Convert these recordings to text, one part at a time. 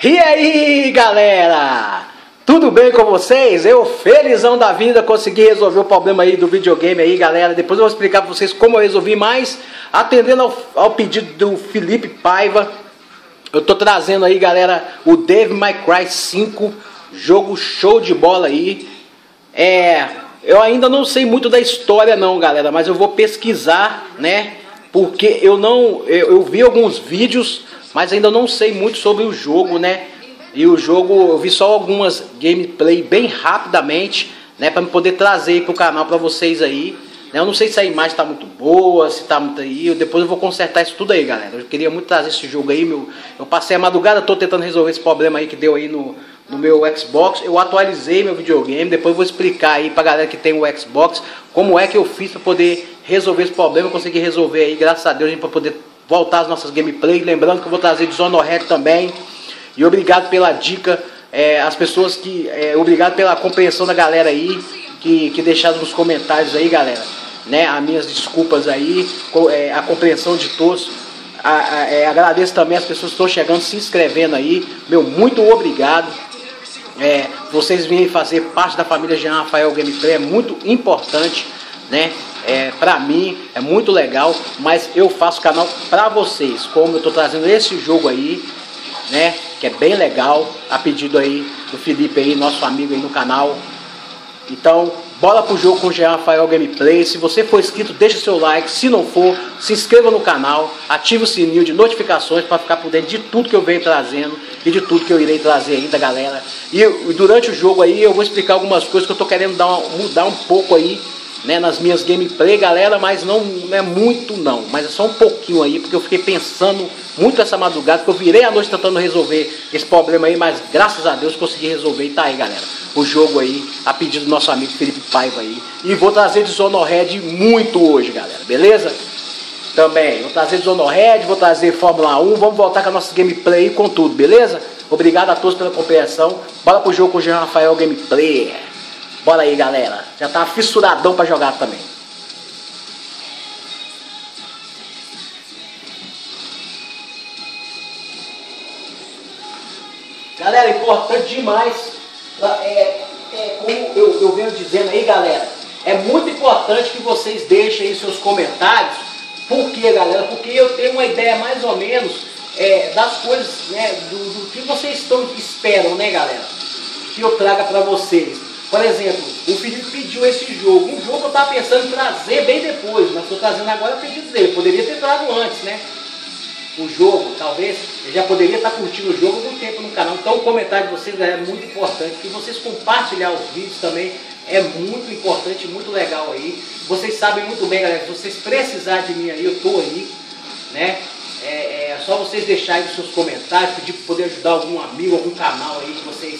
E aí, galera? Tudo bem com vocês? Eu, felizão da vida, consegui resolver o problema aí do videogame aí, galera. Depois eu vou explicar pra vocês como eu resolvi, mas atendendo ao pedido do Felipe Paiva, eu tô trazendo aí, galera, o Devil May Cry 5, jogo show de bola aí. Eu ainda não sei muito da história não, galera, mas eu vou pesquisar, né? Porque eu vi alguns vídeos, mas ainda não sei muito sobre o jogo, né? E o jogo, eu vi só algumas gameplay bem rapidamente, né? Pra me poder trazer aí pro canal pra vocês aí. Né? Eu não sei se a imagem tá muito boa, se tá muito aí. Depois eu vou consertar isso tudo aí, galera. Eu queria muito trazer esse jogo aí. Eu passei a madrugada, tô tentando resolver esse problema aí que deu aí no meu Xbox. Eu atualizei meu videogame, depois eu vou explicar aí pra galera que tem o Xbox como é que eu fiz pra poder resolver esse problema. Eu consegui resolver aí, graças a Deus, pra poder voltar às nossas gameplays. Lembrando que eu vou trazer Dishonored também. E obrigado pela dica, as pessoas que... obrigado pela compreensão da galera aí, que deixaram nos comentários aí, galera, né? As minhas desculpas aí, a compreensão de todos. Agradeço também as pessoas que estão chegando, se inscrevendo aí. Meu, muito obrigado. Vocês virem fazer parte da família Jean Rafael Gameplay, é muito importante, né? Pra mim, é muito legal, mas eu faço canal pra vocês, como eu tô trazendo esse jogo aí, né, que é bem legal, a pedido aí do Felipe aí, nosso amigo aí no canal. Então, bora pro jogo com o Jean Rafael Gameplay. Se você for inscrito, deixa seu like. Se não for, se inscreva no canal, ative o sininho de notificações para ficar por dentro de tudo que eu venho trazendo e de tudo que eu irei trazer ainda, galera. E durante o jogo aí eu vou explicar algumas coisas que eu tô querendo mudar um pouco aí, né, nas minhas gameplay, galera, mas não é muito não, mas é só um pouquinho aí, porque eu fiquei pensando muito essa madrugada, porque eu virei a noite tentando resolver esse problema aí, mas graças a Deus consegui resolver e tá aí, galera, o jogo aí, a pedido do nosso amigo Felipe Paiva aí, e vou trazer Dishonored muito hoje, galera, beleza? Também, vou trazer Dishonored, vou trazer Fórmula 1, vamos voltar com a nossa gameplay com tudo, beleza? Obrigado a todos pela compreensão, bora pro jogo com o Jean Rafael Gameplay. Bora aí, galera. Já tá fissuradão pra jogar também. Galera, importante demais. Como eu venho dizendo aí, galera, é muito importante que vocês deixem aí seus comentários. Por quê, galera? Porque eu tenho uma ideia mais ou menos das coisas, né, do que vocês esperam, né, galera? Que eu traga pra vocês. Por exemplo, o Felipe pediu esse jogo, um jogo que eu estava pensando em trazer bem depois, mas estou trazendo agora pedidos dele, poderia ter trago antes, né? O jogo, talvez, eu já poderia estar curtindo o jogo há algum tempo no canal, então o comentário de vocês é muito importante, que vocês compartilhar os vídeos também é muito importante, muito legal aí. Vocês sabem muito bem, galera, se vocês precisarem de mim aí, eu estou aí, né? É só vocês deixarem os seus comentários, pedir para poder ajudar algum amigo, algum canal aí que vocês...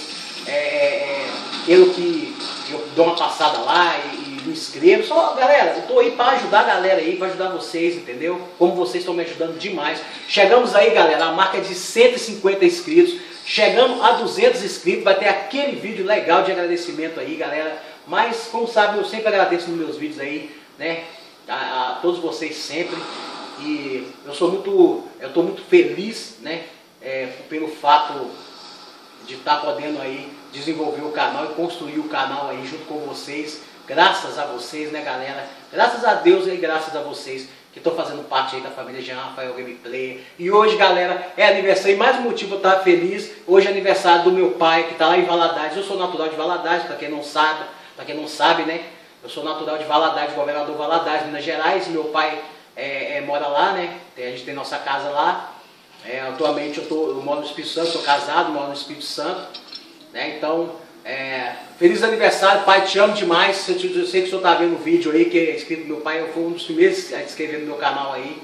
quero que eu dou uma passada lá e me inscrevo. Só, galera, eu tô aí para ajudar a galera aí, para ajudar vocês, entendeu? Como vocês estão me ajudando demais. Chegamos aí, galera, a marca de 150 inscritos. Chegando a 200 inscritos, vai ter aquele vídeo legal de agradecimento aí, galera. Mas, como sabe, eu sempre agradeço nos meus vídeos aí, né? A todos vocês sempre. E eu tô muito feliz, né? Pelo fato de estar podendo aí desenvolver o canal e construir o canal aí junto com vocês, graças a vocês, né, galera? Graças a Deus e graças a vocês que estão fazendo parte aí da família Jean Rafael Gameplay. E hoje, galera, é aniversário, e mais um motivo eu estar feliz. Hoje é aniversário do meu pai, que está lá em Valadares. Eu sou natural de Valadares, para quem não sabe, né? Eu sou natural de Valadares, governador Valadares, Minas Gerais. Meu pai mora lá, né? A gente tem nossa casa lá. Atualmente eu moro no Espírito Santo, sou casado, moro no Espírito Santo. Né? Então, feliz aniversário, pai, te amo demais. Eu sei que o senhor está vendo o vídeo aí, que é inscrito do meu pai, eu fui um dos primeiros a inscrever no meu canal aí.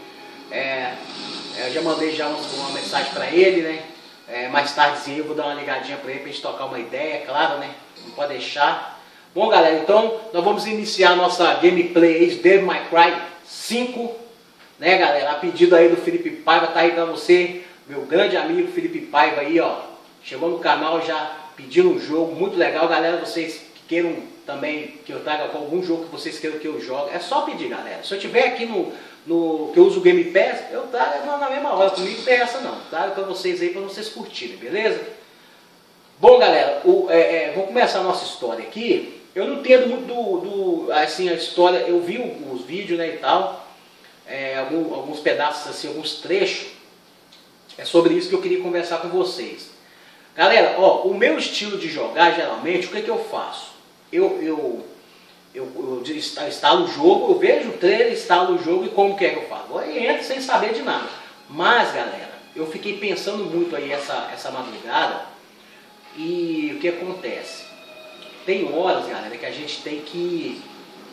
Eu já mandei uma mensagem para ele, né? Mais tardezinho eu vou dar uma ligadinha para ele, para a gente tocar uma ideia, claro, né? Não pode deixar. Bom, galera, então nós vamos iniciar a nossa gameplay aí de Devil May Cry 5, né, galera? A pedido aí do Felipe Paiva, tá aí para você, meu grande amigo Felipe Paiva aí, ó. Chegou no canal já pedindo um jogo muito legal, galera. Vocês que queiram também que eu traga algum jogo que vocês queiram que eu jogue, é só pedir, galera. Se eu tiver aqui que eu uso o Game Pass, eu trago na mesma hora, comigo tem essa não, trago para vocês aí, para vocês curtirem, beleza? Bom galera, vou começar a nossa história aqui. Eu não entendo muito assim, a história, eu vi os vídeos, né, e tal, alguns pedaços assim, alguns trechos, é sobre isso que eu queria conversar com vocês. Galera, ó, o meu estilo de jogar, geralmente, o que eu faço? Eu instalo o jogo, eu vejo o trailer, instalo o jogo e como que é que eu faço? Eu entro sem saber de nada. Mas, galera, eu fiquei pensando muito aí essa madrugada e o que acontece? Tem horas, galera, que a gente tem que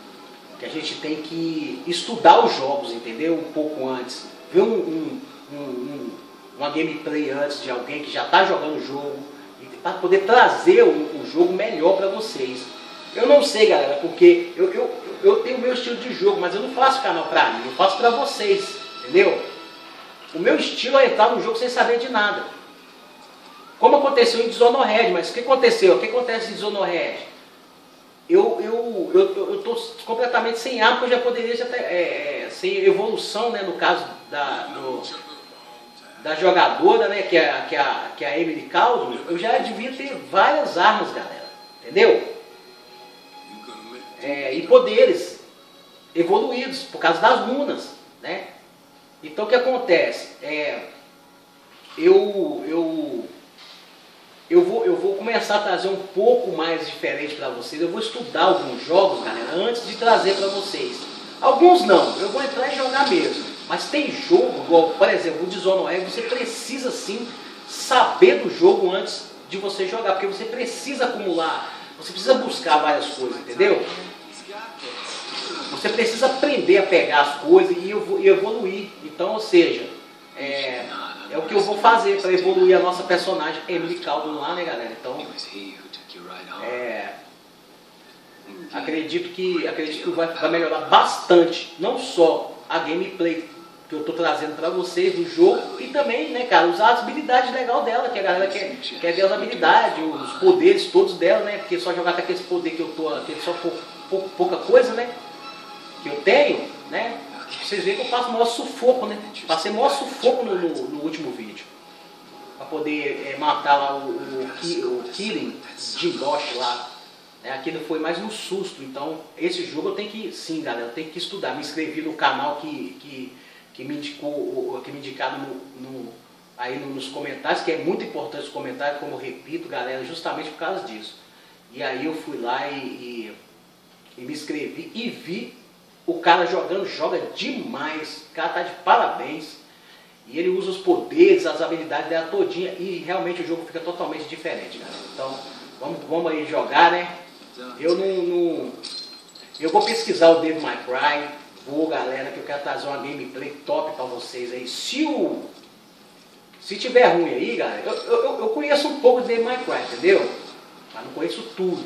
estudar os jogos, entendeu? Um pouco antes. Ver uma gameplay antes de alguém que já está jogando o jogo, para poder trazer o jogo melhor para vocês. Eu não sei, galera, porque eu tenho o meu estilo de jogo, mas eu não faço canal para mim, eu faço para vocês, entendeu? O meu estilo é entrar no jogo sem saber de nada. Como aconteceu em Dishonored, mas o que aconteceu? O que acontece em Dishonored? Eu tô completamente sem arma, porque eu já poderia já ter, sem evolução, né, no caso da jogadora, né, que é a Emily Caldwell, eu já devia ter várias armas, galera, entendeu? E poderes evoluídos por causa das runas, né? Então o que acontece? Eu vou começar a trazer um pouco mais diferente para vocês. Eu vou estudar alguns jogos, galera, antes de trazer para vocês. Alguns não, eu vou entrar e jogar mesmo. Mas tem jogo, igual, por exemplo, o Dishonored, você precisa sim saber do jogo antes de você jogar, porque você precisa acumular, você precisa buscar várias coisas, entendeu? Você precisa aprender a pegar as coisas e evoluir. Então, ou seja, é o que eu vou fazer para evoluir a nossa personagem Emily Caldwell lá, né, galera? Então, acredito que vai melhorar bastante, não só a gameplay que eu estou trazendo para vocês do jogo, e também, né, cara, usar as habilidades legais dela, que a galera quer ver as habilidades, os poderes todos dela, né? Porque só jogar com aqueles poderes que eu tô, que só pouca coisa, né? Que eu tenho, né? Vocês veem que eu faço o maior sufoco, né? Passei o maior sufoco no último vídeo. Para poder matar lá o Killing de Ghost lá. Aquilo foi mais um susto. Então, esse jogo eu tenho que, sim, galera, eu tenho que estudar. Me inscrevi no canal que me indicou, que me indicaram aí nos comentários, que é muito importante os comentários, como eu repito, galera, justamente por causa disso. E aí eu fui lá e me inscrevi e vi o cara jogando, joga demais, o cara tá de parabéns. E ele usa os poderes, as habilidades dela todinha e realmente o jogo fica totalmente diferente, galera. Então, vamos aí jogar, né? Eu vou pesquisar o Devil May Cry, galera, que eu quero trazer uma gameplay top pra vocês aí. Se tiver ruim aí, galera, eu conheço um pouco de Devil May Cry, entendeu? Mas não conheço tudo.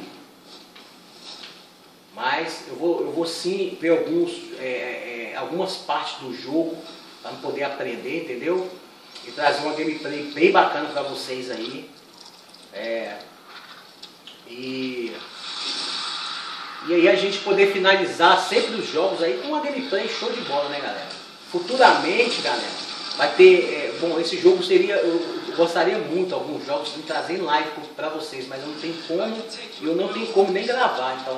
Mas eu vou sim ver algumas partes do jogo para poder aprender, entendeu? E trazer uma gameplay bem bacana para vocês aí. E aí a gente poder finalizar sempre os jogos aí com uma gameplay show de bola, né, galera? Futuramente, galera, vai ter... bom, esse jogo seria... Eu gostaria muito, alguns jogos, de trazer em live para vocês, mas não tem como, e eu não tenho como nem gravar, então...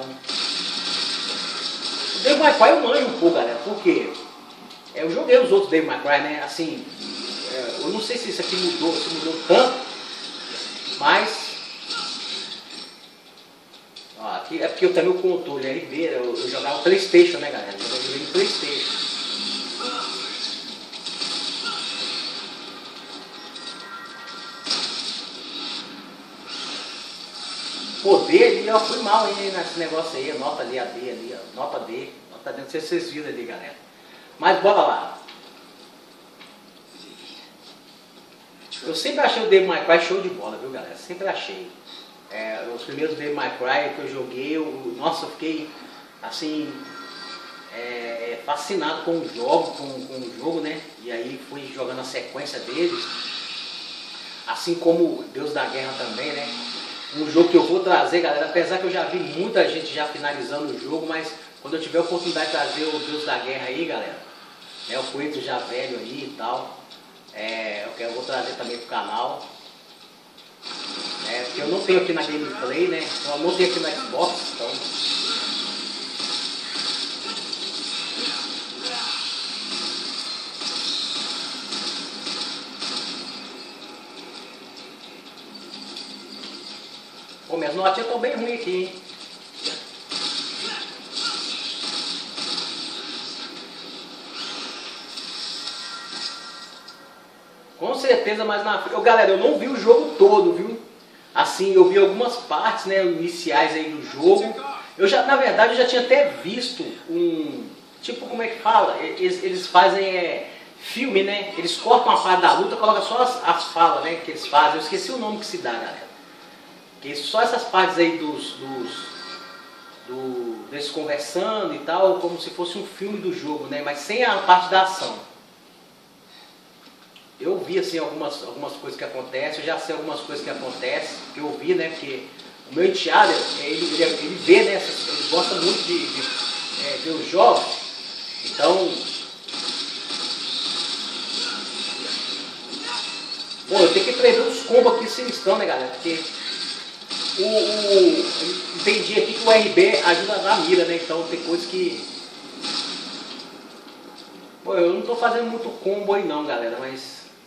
O Devil May Cry eu manjo um pouco, galera, porque eu joguei os outros Devil May Cry, né, assim, eu não sei se isso aqui mudou, se mudou tanto, mas... Ó, aqui é porque eu tenho o controle RB, eu jogava PlayStation, né, galera, eu joguei no PlayStation. Poder ali, ó, fui mal aí nesse negócio aí, nota ali, a D ali, ó, nota D, não sei se vocês viram ali, galera. Mas bora lá. Eu sempre achei o Devil May Cry show de bola, viu, galera? Sempre achei. Os primeiros Devil May Cry que eu joguei, nossa, eu fiquei assim, fascinado com o jogo, né? E aí fui jogando a sequência deles. Assim como Deus da Guerra também, né? Um jogo que eu vou trazer, galera, apesar que eu já vi muita gente já finalizando o jogo, mas quando eu tiver a oportunidade de trazer o Deus da Guerra aí, galera, né, o Kratos já velho aí e tal. Eu vou trazer também pro canal. Porque eu não tenho aqui na gameplay, né? Eu não tenho aqui no Xbox, então. Pô, minhas notinhas estão bem ruins aqui, hein? Com certeza, mas galera, eu não vi o jogo todo, viu? Assim, eu vi algumas partes, né, iniciais aí do jogo. Na verdade, eu já tinha até visto tipo, como é que fala? Eles fazem filme, né? Eles cortam a parte da luta, colocam só as falas, né, que eles fazem. Eu esqueci o nome que se dá, galera. Que só essas partes aí deles conversando e tal, como se fosse um filme do jogo, né? Mas sem a parte da ação. Eu vi assim algumas coisas que acontecem, eu já sei algumas coisas que acontecem, que eu vi, né? Porque o meu enteado, ele vê, né? Ele gosta muito de ver os jogos. Então, bom, eu tenho que prever os combos aqui sinistrão, né, galera? Porque entendi aqui que o RB ajuda na mira, né? Então tem coisas que... Bom, eu não tô fazendo muito combo aí não, galera, mas...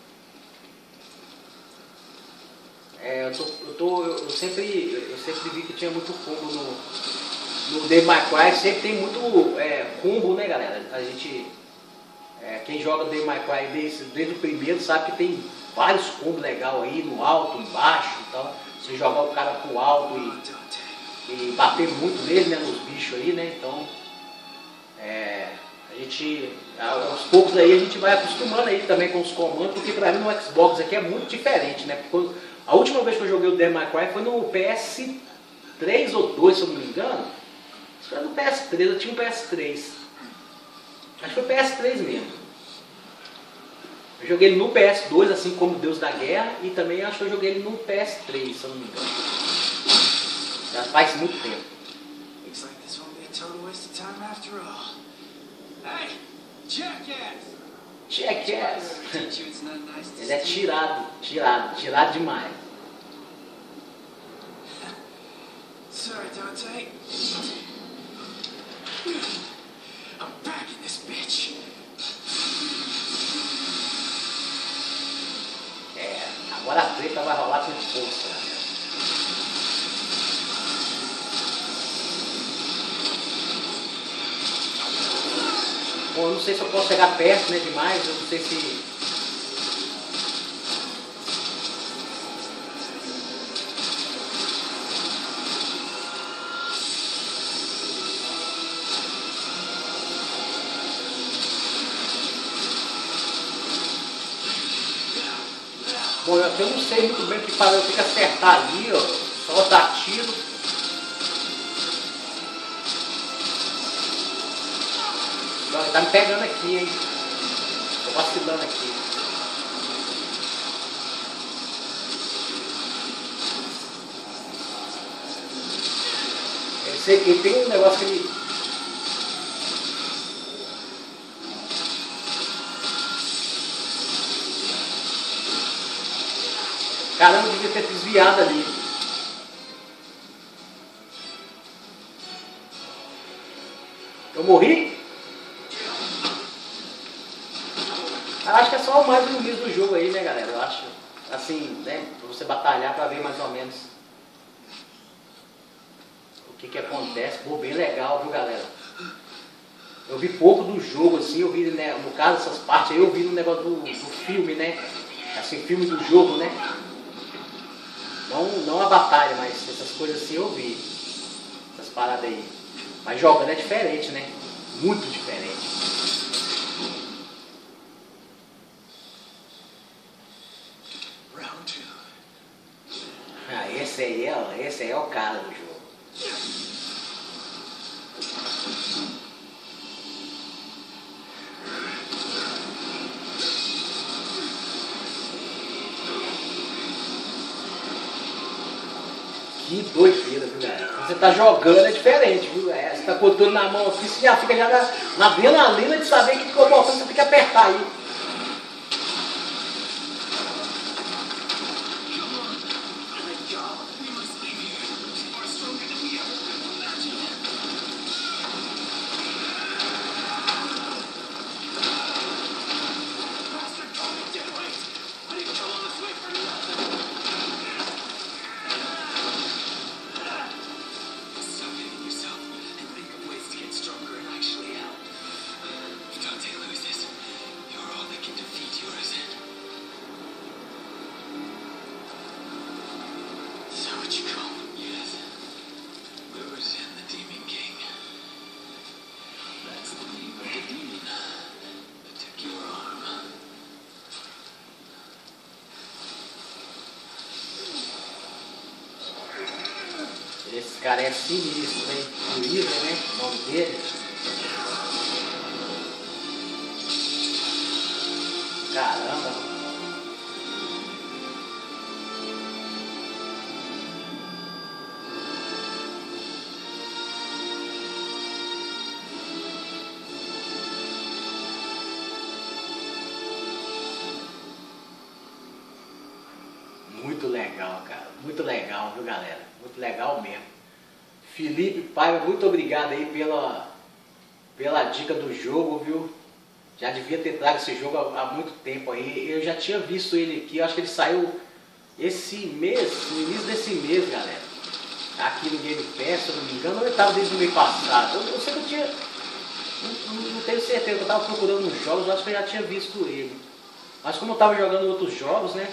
eu sempre vi que tinha muito combo no Devil May Cry, sempre tem muito combo, né, galera? A gente, quem joga Devil May Cry desde o primeiro sabe que tem vários combos legais aí, no alto, embaixo, então você jogar o cara pro alto e bater muito nele, né, nos bichos aí, né, então a gente, aos poucos aí a gente vai acostumando aí também com os comandos, porque pra mim no Xbox aqui é muito diferente, né, porque a última vez que eu joguei o Devil May Cry foi no PS3 ou 2, se eu não me engano. Acho que era no PS3, eu tinha um PS3. Acho que foi PS3 mesmo. Eu joguei ele no PS2, assim como Deus da Guerra, e também acho que eu joguei ele no PS3, se eu não me engano. Já faz muito tempo. Jackass! Ele é tirado demais. Sorry, Dante. I'm back in this bitch. Agora a treta vai rolar com força, né? Bom, eu não sei se eu posso chegar perto, né, demais, eu não sei se... Bom, eu não sei muito bem o que fazer, eu tenho que acertar ali, ó, só dar tiro. Ele tá me pegando aqui, hein? Tô vacilando aqui. Eu sei que tem um negócio que ele... Caramba, eu devia ter desviado ali. Eu morri? Eu acho que é só o mais no início do jogo aí, né, galera? Eu acho, assim, né, pra você batalhar pra ver mais ou menos o que acontece. Pô, bem legal, viu, galera? Eu vi pouco do jogo, assim, eu vi, né, no caso, essas partes aí, eu vi no negócio do filme, né? Assim, filme do jogo, né? Não a batalha, mas essas coisas assim eu vi. Essas paradas aí. Mas jogando é diferente, né? Muito diferente. Ah, esse aí é o cara do jogo. Que doideira, viu, galera? Quando você tá jogando é diferente, viu? Você tá com o controle na mão aqui, você já fica já na adrenalina de saber que o botão você tem que apertar aí. Esse cara é sinistro, hein? O Weaver, né? O nome dele. Caramba. Muito legal, cara. Muito legal, viu, galera? Muito legal mesmo. Felipe Paiva, muito obrigado aí pela dica do jogo, viu? Já devia ter trago esse jogo há muito tempo aí. Eu já tinha visto ele aqui, eu acho que ele saiu esse mês, no início desse mês, galera. Aqui no Game Pass, se eu não me engano, ou ele estava desde o mês passado. Eu sei que eu tinha. Não tenho certeza, eu estava procurando uns jogos, eu acho que eu já tinha visto ele. Mas como eu estava jogando outros jogos, né?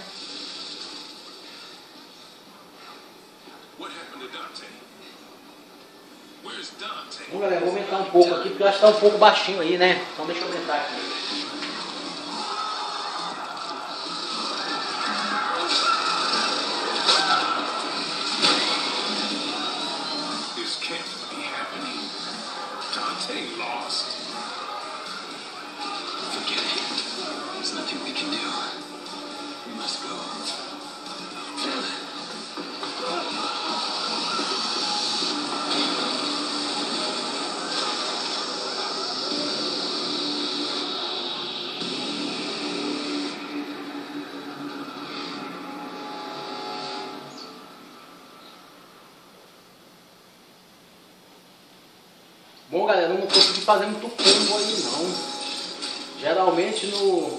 Bom, galera, vou aumentar um pouco aqui, porque eu acho que está um pouco baixinho aí, né? Então deixa eu aumentar aqui. This can't be happening. Dante lost. Forget it. There's nothing we can do. We must go. Bom, galera, eu não consegui fazer muito combo aí não. Geralmente no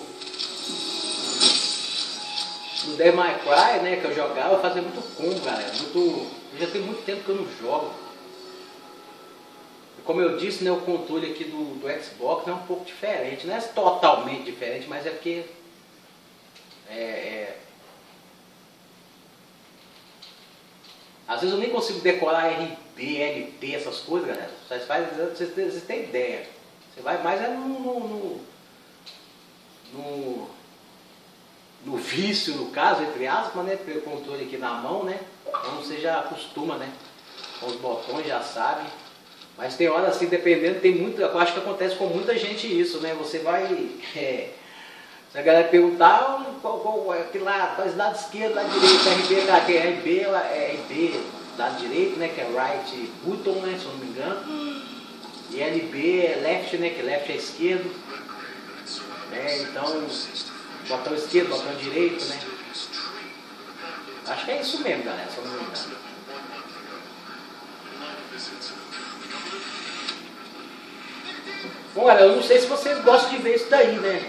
Devil May Cry, né, que eu jogava, eu fazia muito combo, galera. Já tem muito tempo que eu não jogo. E como eu disse, né, o controle aqui do Xbox é um pouco diferente. Não é totalmente diferente, mas é porque às vezes eu nem consigo decorar RB, LT, essas coisas, galera. Vocês têm ideia. Você vai mais no vício, no caso, entre aspas, né? Pelo controle aqui na mão, né? Então você já acostuma, né? Com os botões, já sabe. Mas tem hora assim, dependendo, tem muito. Eu acho que acontece com muita gente isso, né? Você vai. Se a galera perguntar qual é aquele lá, faz lado esquerdo, lado direito, RB, cara, que é RB, lado direito, né? Que é right button, né? Se eu não me engano. E LB é left, né? Que left é esquerdo. Então, botão esquerdo, botão direito, né? Acho que é isso mesmo, galera, se eu não me engano. Bom, galera, eu não sei se vocês gostam de ver isso daí, né?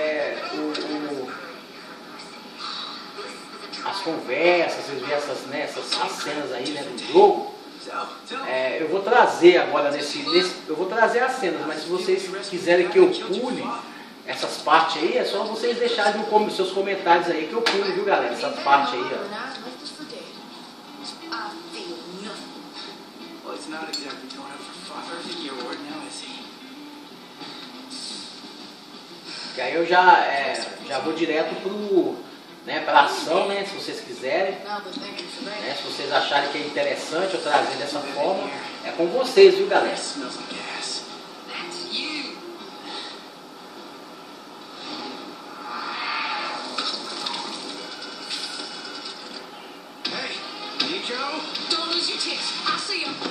As conversas, vocês veem essas cenas aí, né, do jogo. Eu vou trazer agora eu vou trazer as cenas, mas se vocês quiserem que eu pule essas partes aí, é só vocês deixarem nos seus comentários aí que eu pulo, viu, galera? Essas partes aí, ó. Que aí eu já vou direto pra ação, né? Se vocês quiserem. Né, se vocês acharem que é interessante eu trazer dessa forma, é com vocês, viu, galera? Hey, Hey, Joe. Don't lose your tits. I see 'em.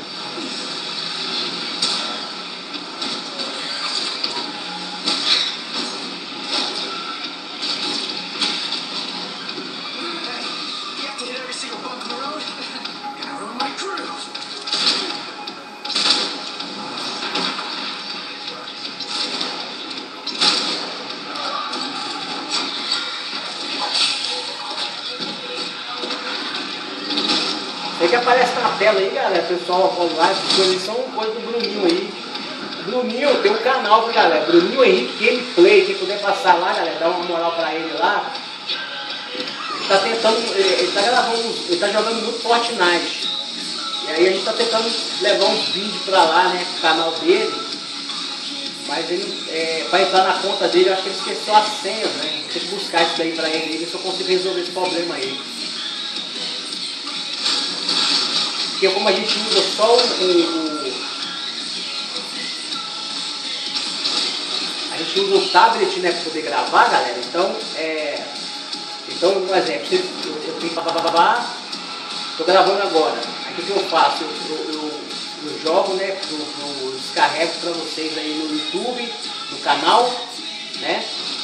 Hey, you have to hit every single bump in the road? Gonna ruin my groove. Sei que aparece na tela aí, galera, pessoal, lá, essas coisas são coisas do Bruninho aí. Bruninho tem um canal, viu, galera? Bruninho Henrique Gameplay, quem puder passar lá, galera, dá uma moral pra ele lá. Ele tá tentando, ele tá gravando, ele tá jogando muito Fortnite. E aí a gente tá tentando levar uns vídeos pra lá, né, pro canal dele. Mas ele, pra entrar na conta dele, eu acho que ele esqueceu a senha, né? Tem que buscar isso daí pra ele, ver se eu consigo resolver esse problema aí. Porque como a gente usa só a gente usa o tablet, né, para poder gravar, galera, então, então um exemplo, eu tenho que estou gravando agora, aí o que eu faço? Eu jogo, né, eu descarrego para vocês aí no YouTube, no canal, né?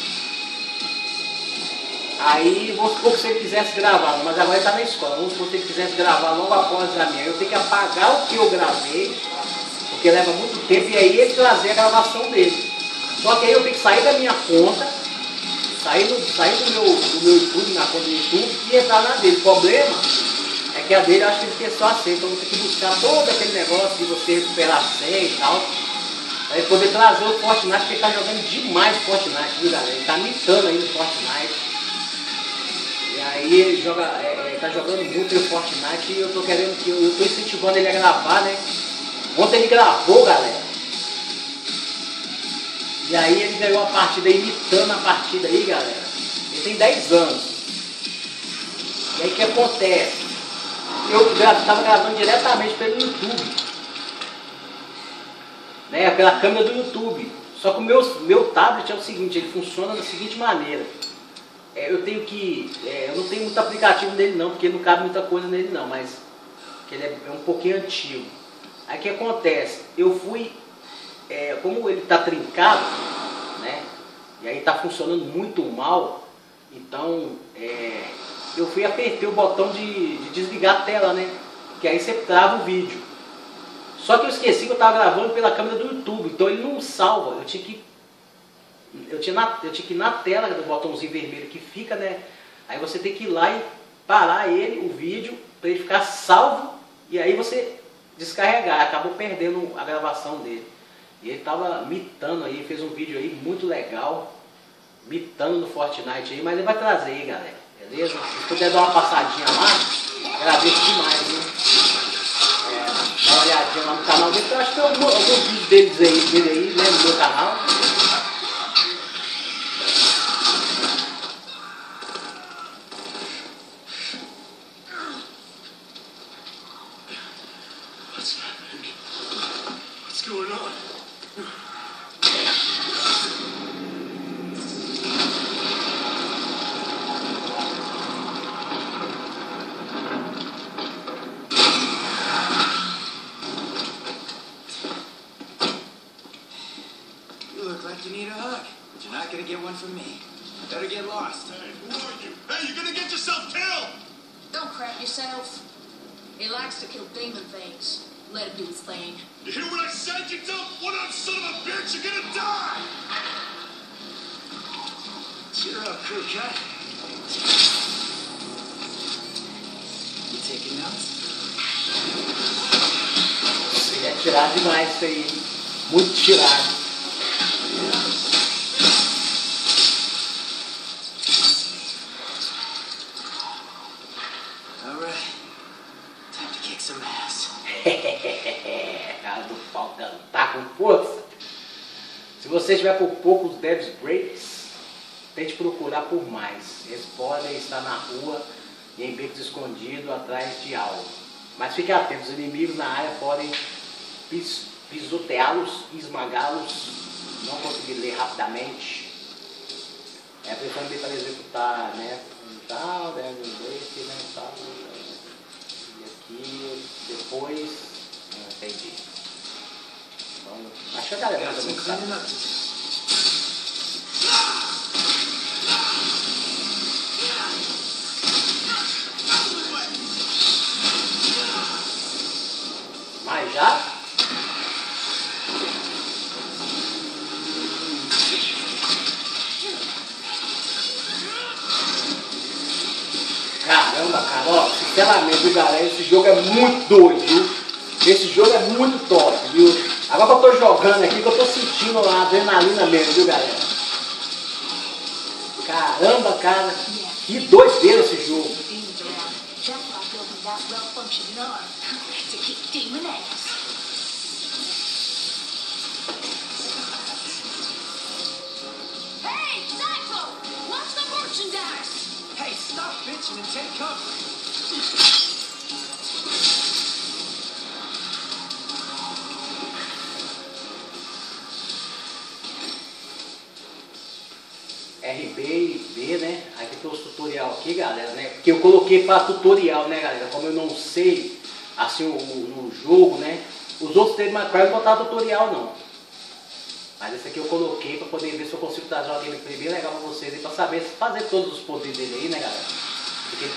Aí, vamos supor que se ele quisesse gravar, mas agora ele está na escola, vamos supor que ele quisesse gravar logo após a minha, eu tenho que apagar o que eu gravei, porque leva muito tempo, e aí ele trazer a gravação dele. Só que aí eu tenho que sair da minha conta, sair do meu YouTube, na conta do YouTube, e entrar na dele. O problema é que a dele eu acho que ele esqueceu a senha, então eu vou ter que buscar todo aquele negócio de você recuperar a senha e tal, para ele poder trazer o Fortnite, porque ele está jogando demais Fortnite, viu, galera? Ele está mitando aí no Fortnite. E aí ele joga, tá jogando muito o Fortnite e eu tô querendo que eu tô incentivando ele a gravar, né? Ontem ele gravou, galera. E aí ele ganhou a partida imitando a partida aí, galera. Ele tem 10 anos. E aí o que acontece? Eu estava gravando diretamente pelo YouTube. Né? Pela câmera do YouTube. Só que o meu tablet é o seguinte, ele funciona da seguinte maneira. Eu tenho que, eu não tenho muito aplicativo nele não, porque não cabe muita coisa nele não, mas que ele é um pouquinho antigo. Aí o que acontece? Eu fui, como ele está trincado, né? E aí está funcionando muito mal, então eu fui e apertei o botão de desligar a tela, né? Que aí você trava o vídeo. Só que eu esqueci que eu estava gravando pela câmera do YouTube, então ele não salva, eu tinha que ir na tela do botãozinho vermelho que fica, né? Aí você tem que ir lá e parar ele, o vídeo, para ele ficar salvo e aí você descarregar. Acabou perdendo a gravação dele. E ele tava mitando aí, fez um vídeo aí muito legal, mitando no Fortnite aí, mas ele vai trazer aí, galera. Beleza? Se puder dar uma passadinha lá, agradeço demais, viu? Dá uma olhadinha lá no canal dele, eu acho que tem algum vídeo dele aí, né, no meu canal. What's going on? You look like you need a hug, but you're not gonna get one from me. Better get lost. Hey, who are you? Hey, you're gonna get yourself killed! Don't crap yourself. He likes to kill demon things. Let him do his thing. You hear what I said, you dumb one-up son of a bitch? You're gonna die! Cheer up, crew cut. You taking notes? Ele é tirado demais isso aí, muito tirado. Alright. Time to kick some ass. Cara do pau tá com força. Se você estiver por poucos Devil's Breaks, tente procurar por mais. Eles podem estar na rua e em becos escondidos atrás de algo. Mas fique atento, os inimigos na área podem pisoteá-los e esmagá-los. Não conseguir ler rapidamente. A pessoa não tem para executar, né? Tal, Devil's Break, né? Tal, tarefa. Got some cleaning up to do. Mas já? Caramba, cara, ó, sinceramente, viu, galera, esse jogo é muito doido, viu? Esse jogo é muito top, viu? Agora que eu tô jogando aqui, que eu tô sentindo a adrenalina mesmo, viu, galera? Caramba, cara, que doideira esse jogo. Demons around. That's why I built that well-functioning arm to kick demon ass. Hey, Psycho! What's the merchandise? Hey, stop bitching and take cover. RB e B, né? Aqui tem os tutorial aqui, galera, né? Porque eu coloquei para tutorial, né, galera? Como eu não sei, assim, o jogo, né? Os outros tem mais não botar tutorial, não. Mas esse aqui eu coloquei para poder ver se eu consigo trazer uma gameplay bem legal para vocês aí, para saber fazer todos os poderes dele aí, né, galera? Porque...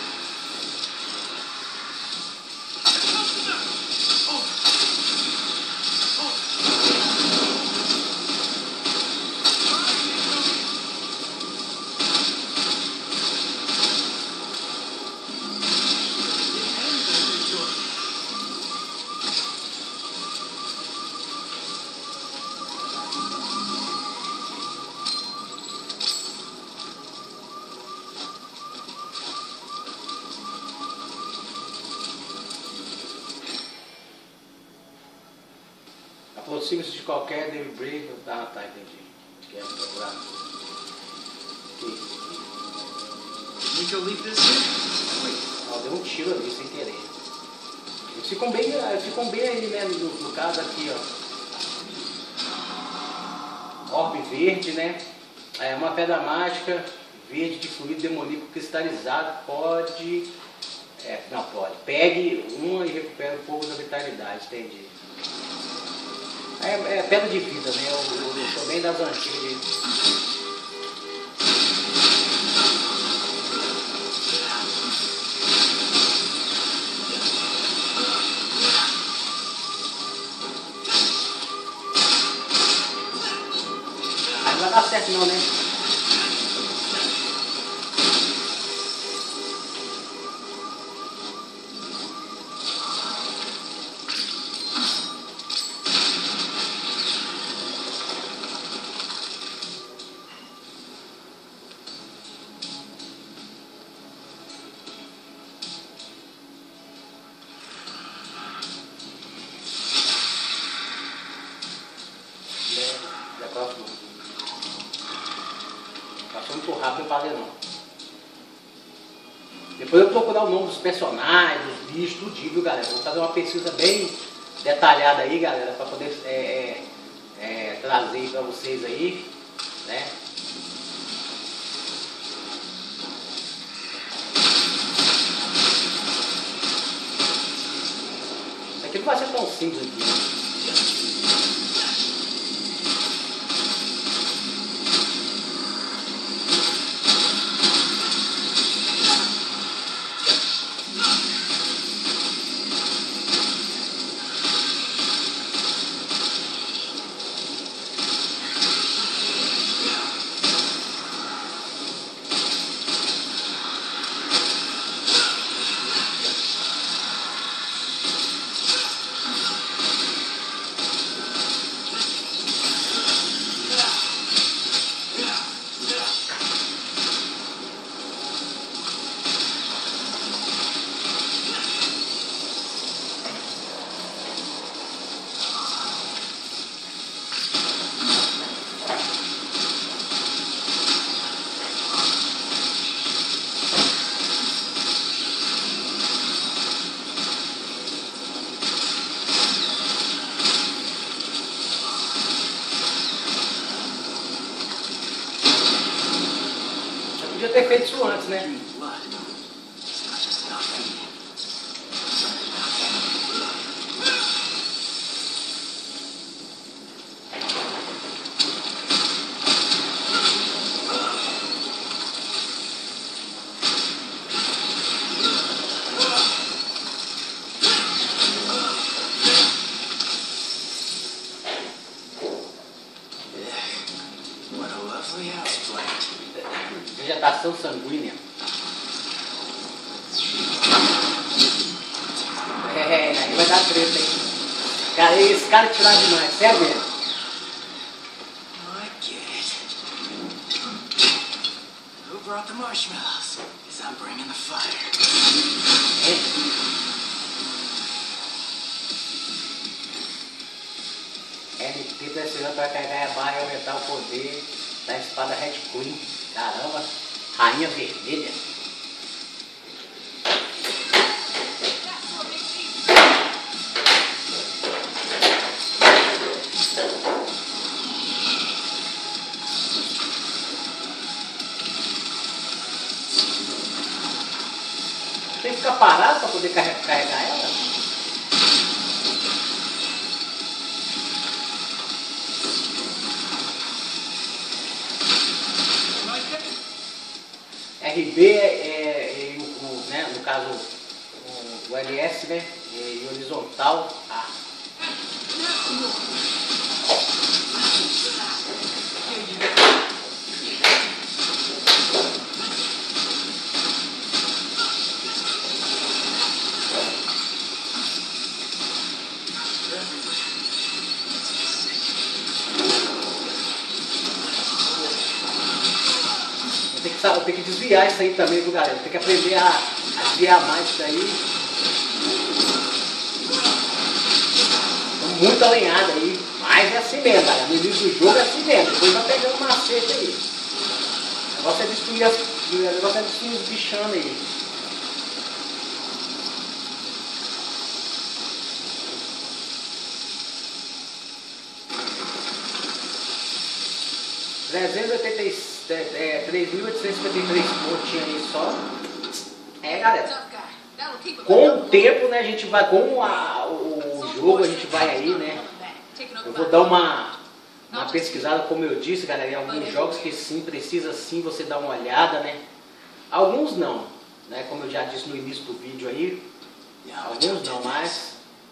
Aproxime-se de qualquer David Break. Ah, tá, entendi. Quero procurar. Que isso aqui? Think you'll leave this here? Ó, deu um tiro ali sem querer. Eles ficam bem aí, né? No caso aqui, ó. Orbe verde, né? É uma pedra mágica verde de fluido demoníaco cristalizado. Pode. Não pode. Pegue uma e recupere um pouco da vitalidade, entendi. É pedra de vida, né? Eu sou bem das antigas de... Aí não vai dar certo não, né? Passou muito rápido para ler não. Depois eu vou procurar o nome dos personagens, dos bichos, tudo, viu, galera? Vou fazer uma pesquisa bem detalhada aí, galera, para poder trazer para vocês aí, né? Isso aqui não vai ser tão simples aqui. Podia ter feito isso antes, né? reação sanguínea. Aí vai dar treta, hein? Cara, esse cara é tirado demais, sério mesmo. I get it. Who brought the marshmallows? Because I'm bringing the fire. NT pressionando para carregar a barra e aumentar o poder da espada Red Queen. Caramba, Rainha Vermelha. Tem que ficar parado para poder carregar ela? RB né, no caso o LS, né, e horizontal A. Eu tenho que desviar isso aí também, viu, galera? Tem que aprender a desviar mais isso aí. Tô muito alinhado aí. Mas é assim mesmo, galera. No início do jogo é assim mesmo. Depois vai pegando um macete aí. O negócio é destruir os bichanos aí. É, 3.853 pontinhos aí só. É, galera. Com o tempo, né, a gente vai, com o jogo, a gente vai aí, né. Eu vou dar uma pesquisada, como eu disse, galera, em alguns jogos que sim, precisa sim você dar uma olhada, né. Alguns não, né, como eu já disse no início do vídeo aí. Alguns não, mas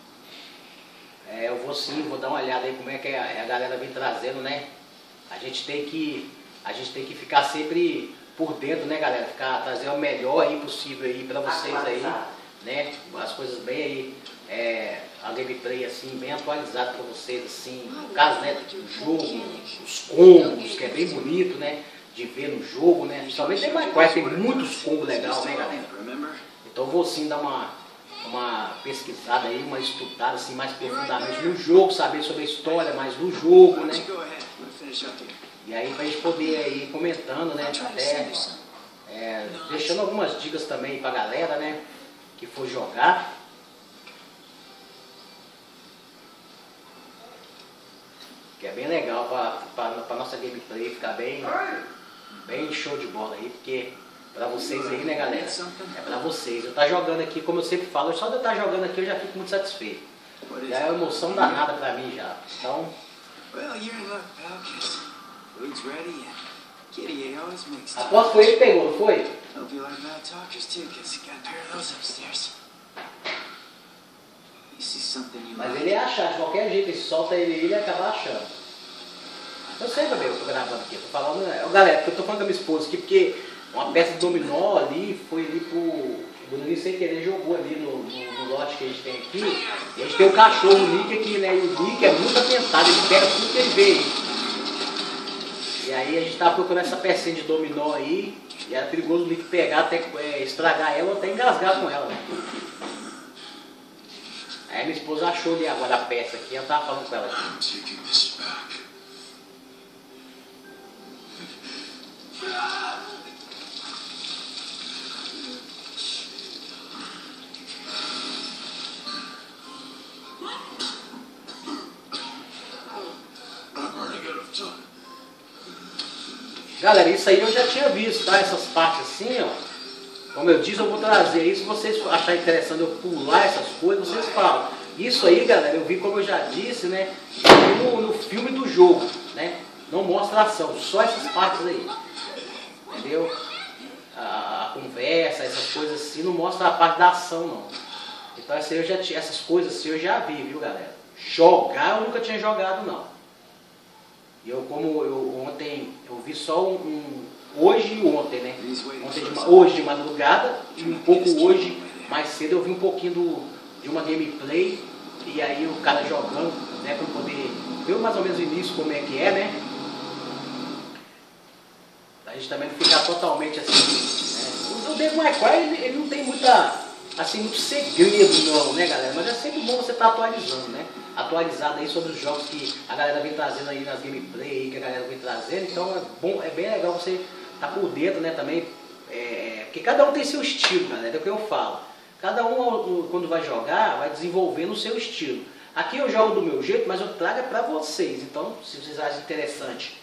eu vou dar uma olhada aí como é que a galera vem trazendo, né. A gente tem que ficar sempre por dentro, né, galera? Trazer o melhor aí possível aí pra vocês aí, né? As coisas bem aí, a gameplay assim, bem atualizada pra vocês, assim, no caso, né, do jogo, os combos, que é bem bonito, né, de ver no jogo, né? Principalmente tem Minecraft, tem muitos combos legais, né, galera? Então eu vou sim dar uma pesquisada aí, uma estudada assim mais profundamente no jogo, saber sobre a história mais do jogo, né? E aí pra gente poder ir comentando, né? Até deixando algumas dicas também pra galera, né? Que for jogar. Que é bem legal pra nossa gameplay ficar bem show de bola aí, porque pra vocês aí, né, galera? É pra vocês. Eu tá jogando aqui, como eu sempre falo, só de eu estar jogando aqui eu já fico muito satisfeito. Já é uma emoção danada pra mim já. Então. Aposto que foi ele que pegou, não foi? Mas ele ia achar, de qualquer jeito, ele solta ele ia acabar achando. Eu sei, meu, eu tô gravando aqui, tô falando. Galera, porque eu tô falando com a minha esposa aqui, porque uma peça de dominó ali, foi ali pro. O Bruninho sem querer jogou ali no lote que a gente tem aqui. E a gente tem o cachorro, o Nick aqui, né? E o Nick é muito atentado, ele pega tudo que ele vê aí. E aí a gente tava procurando essa pecinha de dominó aí, e era perigoso o Nick pegar, até estragar ela ou até engasgar com ela, né? Aí minha esposa achou ali agora a peça aqui, ela tava falando com ela aqui. Galera, isso aí eu já tinha visto, tá? Essas partes assim, ó. Como eu disse, eu vou trazer aí. Se vocês acharem interessante eu pular essas coisas, vocês falam. Isso aí, galera, eu vi, como eu já disse, né? No filme do jogo, né? Não mostra a ação, só essas partes aí. Entendeu? A conversa, essas coisas assim, não mostra a parte da ação, não. Então essas coisas assim eu já vi, viu, galera? Jogar eu nunca tinha jogado, não. E ontem eu vi só um hoje e ontem, né? Hoje de madrugada e um pouco hoje, mais cedo, eu vi um pouquinho de uma gameplay e aí o cara jogando, né? Pra eu poder ver mais ou menos o início como é que é, né? A gente também não ficar totalmente assim, né? O Devil May Cry, ele não tem muito segredo não, né, galera? Mas é sempre bom você estar atualizando, né? Atualizado aí sobre os jogos que a galera vem trazendo aí nas gameplay, que a galera vem trazendo. Então é bom, é bem legal você estar por dentro, né, também. Porque cada um tem seu estilo, galera, é o que eu falo. Cada um, quando vai jogar, vai desenvolvendo o seu estilo. Aqui eu jogo do meu jeito, mas eu trago pra vocês. Então, se vocês acharem interessante,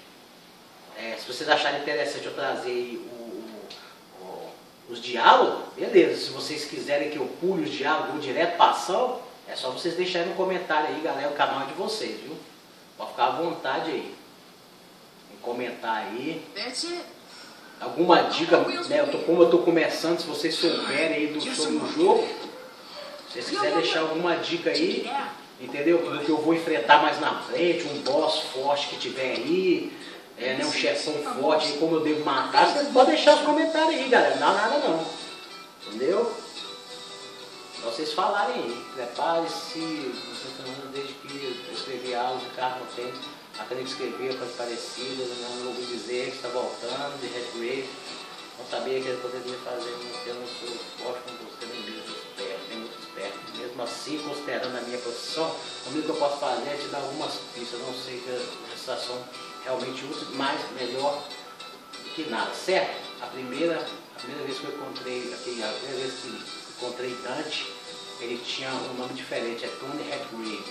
eu trazer aí os diálogos, beleza. Se vocês quiserem que eu pule os diálogos, vou direto pra ação, é só vocês deixarem no comentário aí, galera, o canal é de vocês, viu? Pode ficar à vontade aí. Em comentar aí. Alguma dica, né? Como eu tô começando, se vocês souberem aí sobre o jogo, se vocês quiserem deixar alguma dica aí, entendeu? Do que eu vou enfrentar mais na frente, um boss forte que tiver aí, né, um chefão forte aí, como eu devo matar, vocês podem deixar os comentários aí, galera. Não dá nada não. Entendeu? Só vocês falarem aí. Prepare-se, desde que eu escrevi algo de carro no tempo, acredito que escrever coisas parecidas, não ouvi dizer que está voltando, de Red Wave. Não sabia que ele poderia fazer, eu não sou forte como você, nem mesmo esperto, nem muito esperto. Mesmo assim, considerando a minha posição, o único que eu posso fazer é te dar algumas pistas, não sei que a situação realmente útil, mas melhor do que nada, certo? A primeira vez que eu encontrei, a primeira vez que encontrei Dante, ele tinha um nome diferente, é Tony Redgrave.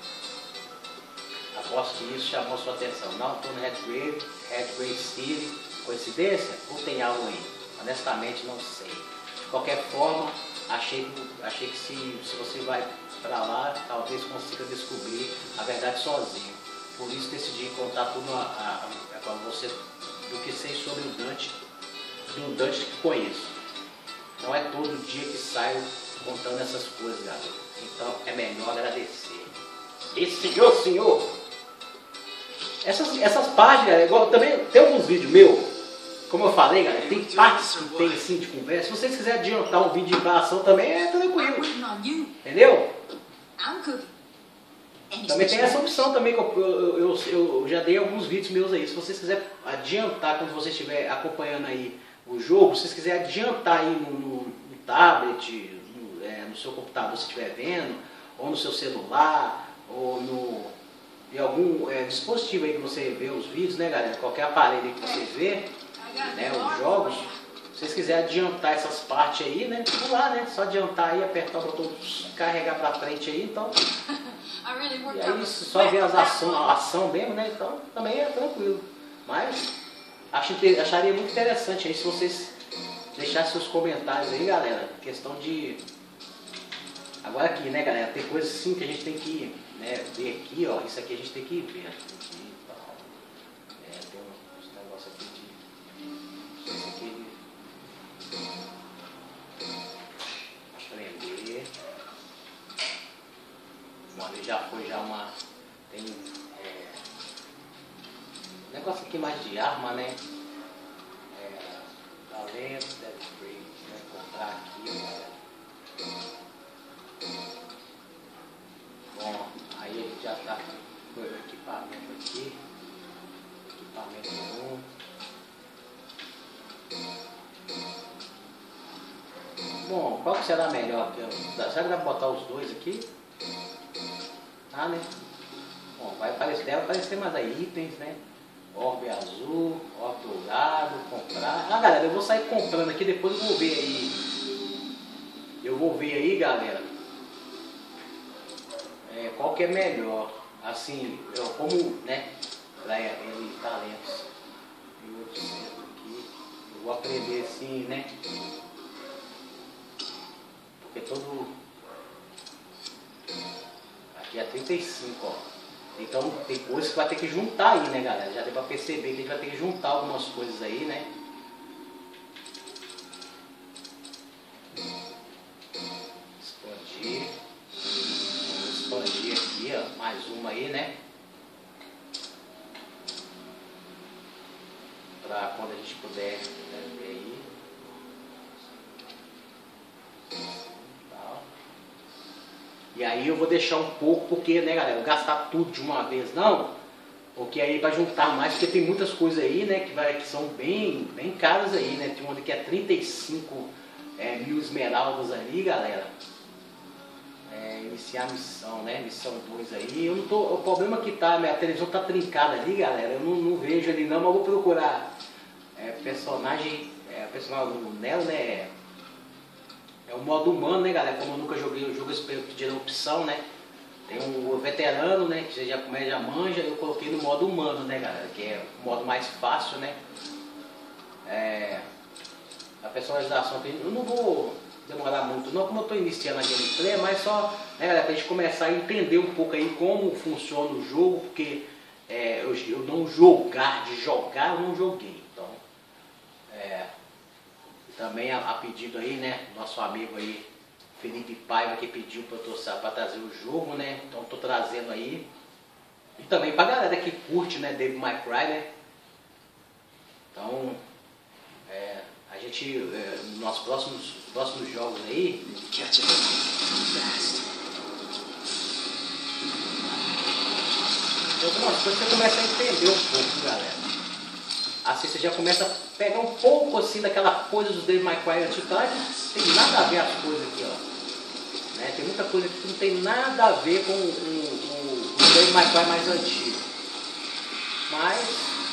Aposto que isso chamou sua atenção. Não, Tony Redgrave, Redgrave City, coincidência? Ou tem algo aí? Honestamente não sei. De qualquer forma, achei que se você vai para lá, talvez consiga descobrir a verdade sozinho. Por isso decidi contar tudo para você do que sei sobre o Dante, do Dante que conheço. Não é todo dia que saio contando essas coisas, galera. Então é melhor agradecer. E senhor! Essas páginas, galera, igual, também tem alguns vídeos meus, como eu falei, galera, tem partes que tem assim de conversa. Se vocês quiserem adiantar um vídeo de gravação também é tranquilo. Entendeu? Também tem essa opção também, que eu já dei alguns vídeos meus aí. Se vocês quiserem adiantar, quando você estiver acompanhando aí o jogo, se vocês quiserem adiantar aí no tablet, no seu computador se estiver vendo, ou no seu celular, ou em algum dispositivo aí que você vê os vídeos, né, galera? Qualquer aparelho aí que você vê, né, os jogos. Se vocês quiserem adiantar essas partes aí, né, pular, né? Só adiantar aí, apertar o botão, carregar pra frente aí, então. E aí só ver a ação mesmo, né? Então também é tranquilo. Mas acharia muito interessante aí se vocês deixassem seus comentários aí, galera. Questão de. Agora aqui, né, galera? Tem coisas sim que a gente tem que, né, ver aqui, ó. Isso aqui a gente tem que ver. Aqui, tem uns negócios aqui de. Isso aqui. Aprender. Bom, ali já foi tem negócio aqui mais de arma, né? Talento, Dead Free, né? Comprar aqui, galera. Bom, aí a gente já tá com o equipamento aqui. Equipamento 1. Bom, qual que será melhor? Será que dá pra botar os dois aqui? Ah, né? Bom, deve aparecer mais aí itens, né? Orbe azul, orbe dourado, comprar. Ah, galera, eu vou sair comprando aqui, depois eu vou ver aí. Eu vou ver aí, galera. Qual que é melhor? Assim, como, né? Pra ele, talentos. 1800 aqui. Eu vou aprender assim, né? Porque todo. Aqui é 35, ó. Então tem coisas que vai ter que juntar aí, né, galera? Já deu pra perceber que a gente vai ter que juntar algumas coisas aí, né? Expandir. Vamos expandir aqui, ó. Mais uma aí, né? Pra quando a gente puder ver aí. Tá. E aí eu vou deixar um pouco, porque, né, galera, gastar tudo de uma vez não, porque aí vai juntar mais, porque tem muitas coisas aí, né, que são bem caras aí, né, tem uma que é 35 mil esmeraldas ali, galera. Iniciar a missão, né, missão 2 aí, eu não tô, o problema é que tá, minha televisão tá trincada ali, galera, eu não vejo ali não, mas eu vou procurar personagem do Neo, né, é o modo humano, né, galera, como eu nunca joguei o jogo, eu espero que tirar a opção, né. Tem o veterano, né, que você já manja, eu coloquei no modo humano, né, galera, que é o modo mais fácil, né. A personalização, eu não vou demorar muito não, como eu estou iniciando a gameplay, mas só, né, galera, pra gente começar a entender um pouco aí como funciona o jogo, porque eu não jogar, eu não joguei, então, também a pedido aí, né, nosso amigo aí, Felipe Paiva, que pediu para trazer o jogo, né? Então estou trazendo aí. E também para a galera que curte, né, Devil May Cry, né? Então, a gente, nos nossos próximos jogos aí... Catch it fast. Algumas coisas você começa a entender um pouco, galera. Assim você já começa a pegar um pouco assim daquela coisa dos Devil May Cry antigo, tá? Tem nada a ver as coisas aqui, ó. Né? Tem muita coisa que não tem nada a ver com o Devil May Cry mais antigo. Mas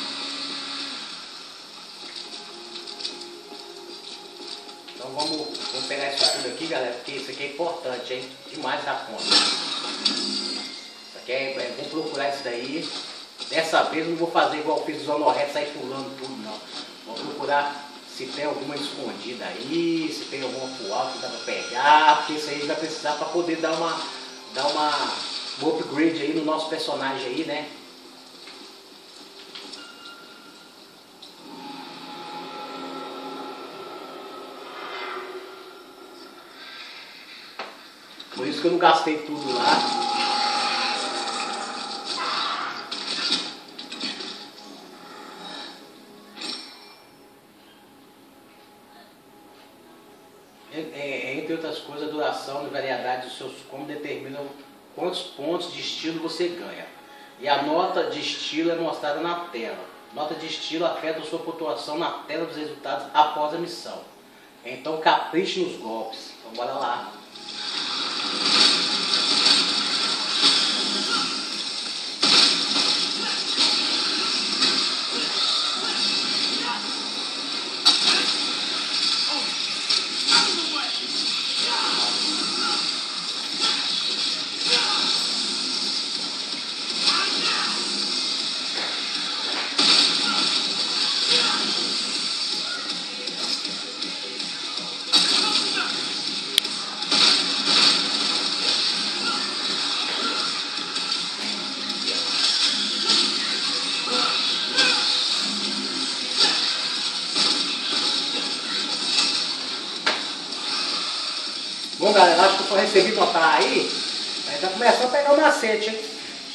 então vamos pegar isso tudo aqui, galera, porque isso aqui é importante, hein? Demais da conta. Isso aqui vamos procurar isso daí. Dessa vez não vou fazer igual eu fiz os honorretos, sair pulando tudo, não. Vou procurar se tem alguma escondida aí, se tem alguma fual que dá pra pegar, porque isso aí vai precisar para poder dar um upgrade aí no nosso personagem aí, né? Por isso que eu não gastei tudo lá. Entre outras coisas, a duração e variedade dos seus combos determinam quantos pontos de estilo você ganha. E a nota de estilo é mostrada na tela. Nota de estilo afeta a sua pontuação na tela dos resultados após a missão. Então capriche nos golpes. Então bora lá. Bom, galera, acho que eu só recebi notar aí, mas tá começando a pegar o macete, hein?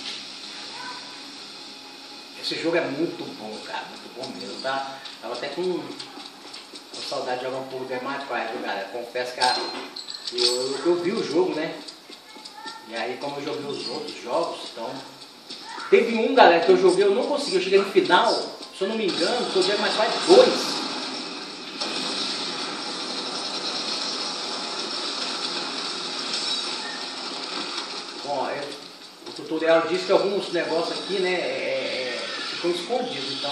Esse jogo é muito bom, cara, muito bom mesmo, tá? Tava até com saudade de jogar um pouco de Devil May Cry, viu, galera? Confesso que eu vi o jogo, né? E aí, como eu joguei os outros jogos, então... Teve um, galera, que eu joguei, eu não consegui, eu cheguei no final, se eu não me engano, foi o Devil May Cry 2. Bom, o tutorial diz que alguns negócios aqui, né, ficam escondidos, então...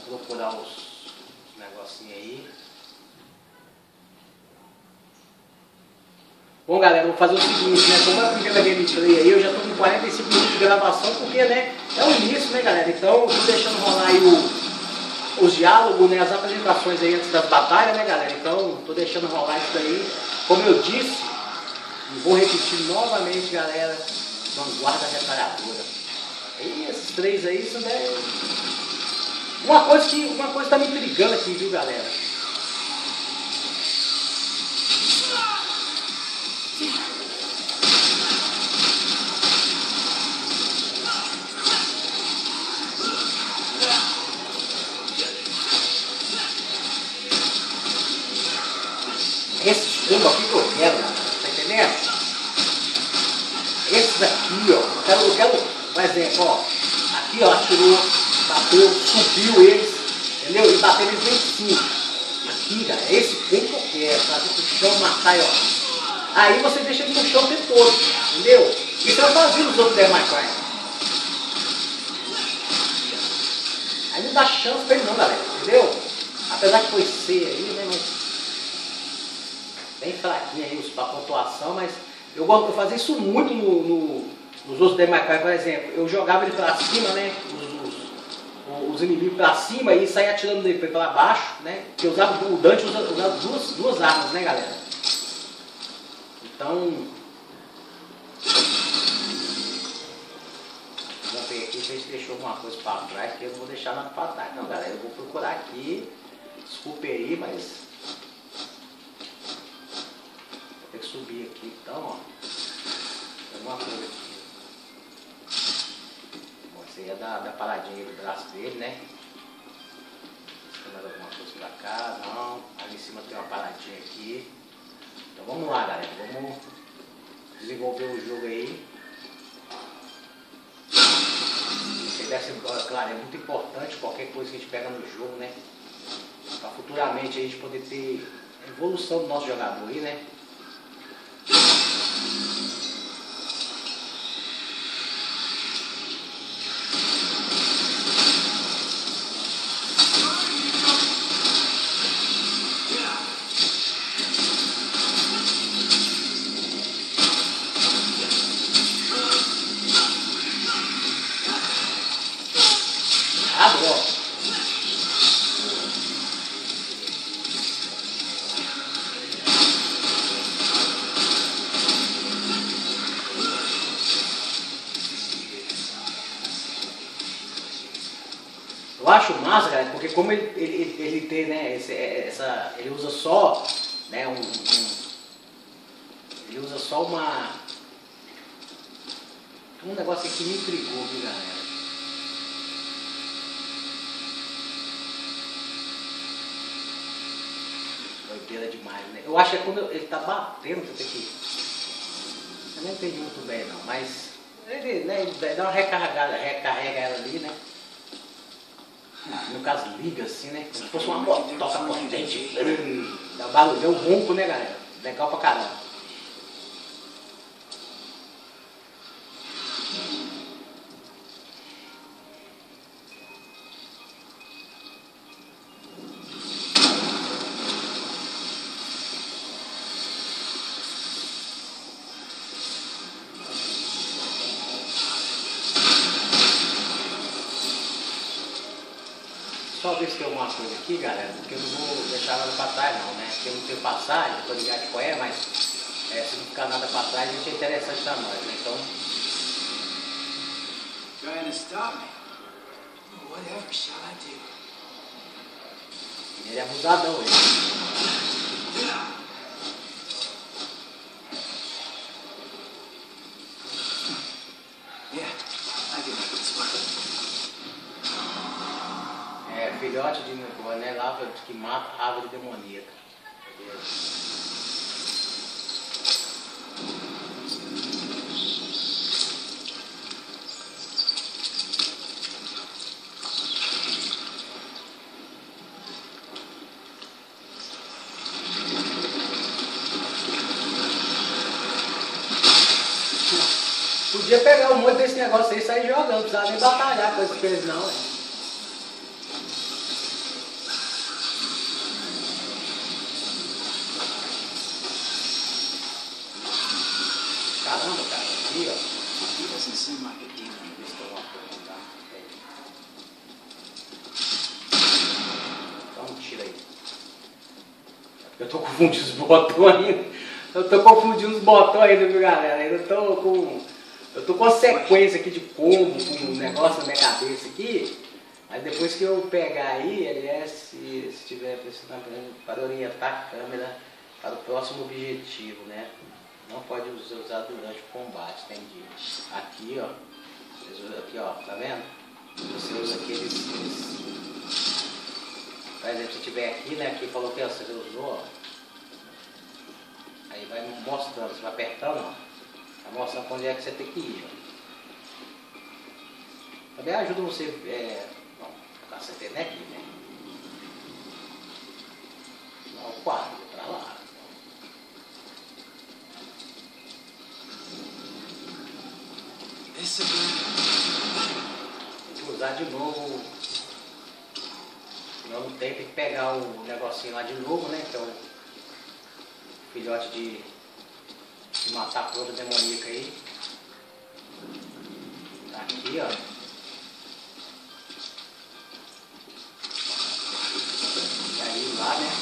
procurar os negocinhos aí. Bom, galera, vou fazer o seguinte, né? Como é a primeira gameplay aí, eu já tô com 45 minutos de gravação, porque, né, é o início, né, galera? Então, eu tô deixando rolar aí os diálogos, né, as apresentações aí antes das batalhas, né, galera? Então, tô deixando rolar isso daí. Como eu disse, e vou repetir novamente, galera, vanguarda reparadora. E esses três aí são uma coisa tá me intrigando aqui, viu, galera? Esse combo aqui que eu quero, tá entendendo? Esses aqui, ó, eu quero, por exemplo, ó, aqui, ó, atirou, bateu, subiu eles, entendeu? E bateu eles bem em cima. Aqui, cara, é esse combo que eu quero, pra vir pro chão, matar, ó. Aí você deixa ele no chão o tempo todo, entendeu? Isso eu fazia nos outros Devil May Cry. Aí não dá chance pra ele não, galera, entendeu? Apesar que foi C aí, né, mas bem fraquinho aí pra pontuação, mas eu fazia isso muito nos outros Devil May Cry, por exemplo. Eu jogava ele pra cima, né? Os inimigos pra cima e saía atirando ele pra baixo, né? Porque o Dante usava duas armas, né, galera? Então, vamos ver aqui se a gente deixou alguma coisa pra trás, que eu não vou deixar nada pra trás, não, galera. Eu vou procurar aqui, desculpe aí, mas tem que subir aqui, então, ó. Alguma coisa aqui. Bom, isso aí é da paradinha do braço dele, né? Tem mais alguma coisa pra cá? Não. Ali em cima tem uma paradinha aqui. Então vamos lá, galera. Vamos desenvolver o jogo aí. Isso aí deve ser, claro, é muito importante qualquer coisa que a gente pega no jogo, né? Pra futuramente a gente poder ter evolução do nosso jogador aí, né? Eu acho massa, galera, porque como ele tem, né, ele usa só, né, ele usa só um negócio aqui que me intrigou, viu, galera? Doideira demais, né? Eu acho que é quando ele tá batendo, você tem que... Eu não entendi muito bem, não, mas ele, né, ele dá uma recarregada, recarrega ela ali, né? No caso, liga assim, né? Como se fosse uma toca potente. Dá barulho, deu ronco, né, galera? Legal pra caramba. Só ver se tem alguma coisa aqui, galera, porque eu não vou deixar nada pra trás não, né? Porque eu não tenho passagem, eu tô ligado de qual é, mas se não ficar nada pra trás, a gente é interessante pra nós, né? Então... Trying to stop me? Whatever shall I do? Ele é abusadão, ele. Yeah, I can make this work. Filhote de Vanelava que mata a árvore demoníaca. Podia pegar um monte desse negócio aí e sair jogando, não precisava nem batalhar com esses coisas não, aqui, ó. He doesn't seem like a demon. Dá um tiro aí. Eu tô confundindo os botões ainda. Eu tô confundindo os botões ainda, viu, galera? Eu tô com a sequência aqui de combo, com um negócio na minha cabeça aqui. Mas depois que eu pegar aí, LS, se estiver precisando para orientar a câmera para o próximo objetivo, né? Não pode usar durante o combate, entendi. Aqui, ó. Aqui, ó, tá vendo? Você usa aqueles... Por exemplo, se tiver aqui, né? Aqui falou que você usou, ó. Aí vai mostrando, você vai apertando, ó. Vai mostrando pra onde é que você tem que ir, ó. Também ajuda você, você tem aqui, né? Não, o quadro, pra lá. Esse aqui. Tem que usar de novo. Não tem que pegar o negocinho lá de novo, né? Que é o filhote de matar a flor demoníaca aí. Tá aqui, ó. E aí lá, né?